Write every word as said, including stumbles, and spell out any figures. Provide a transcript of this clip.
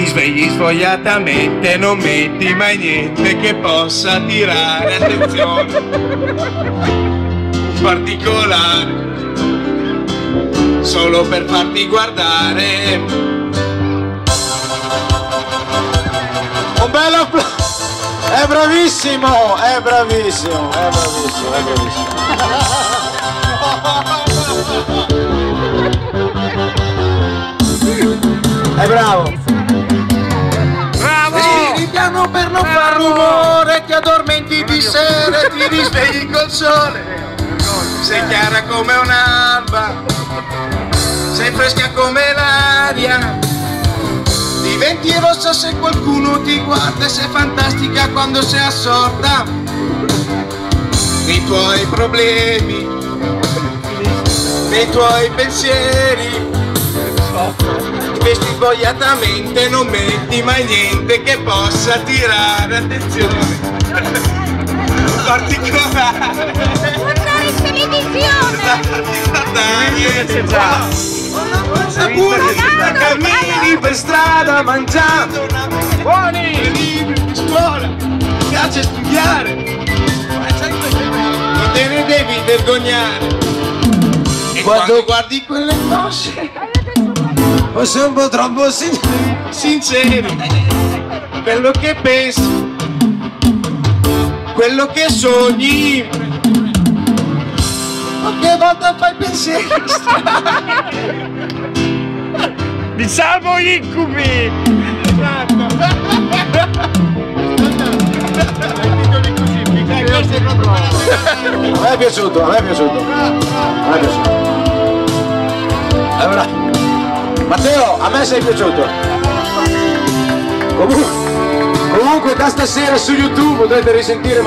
Ti svegli svogliatamente, non metti mai niente che possa attirare attenzione particolare, solo per farti guardare. Un bel applauso! È bravissimo, è bravissimo, è bravissimo, è bravissimo. È bravo. Bravo! Tiri piano per non far rumore, ti addormenti di sera e ti risvegli col sole. Sei chiara come un'alba, sei fresca come l'aria, diventi rossa se qualcuno ti guarda e sei fantastica quando sei assorta nei tuoi problemi, nei tuoi pensieri. Ti vesti svogliatamente, non metti mai niente che possa attirare attenzione particolare. Guardare in televisione! Cammini per strada mangiando una buoni libri di scuola, ti piace studiare, non te ne devi vergognare. E quando guardi quelle cose sei un po' troppo sin sincero, quello che pensi, quello che sogni, qualche volta fai pensieri diciamo incubi. A me è piaciuto, a me è piaciuto, a me è piaciuto. Allora, Matteo, a me sei piaciuto. Comunque, comunque da stasera su YouTube potete risentire